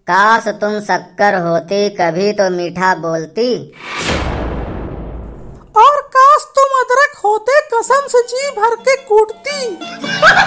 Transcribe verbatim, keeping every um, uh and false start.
काश तुम शक्कर होती, कभी तो मीठा बोलती। और काश तुम अदरक होते, कसम से जी भर के कूटती।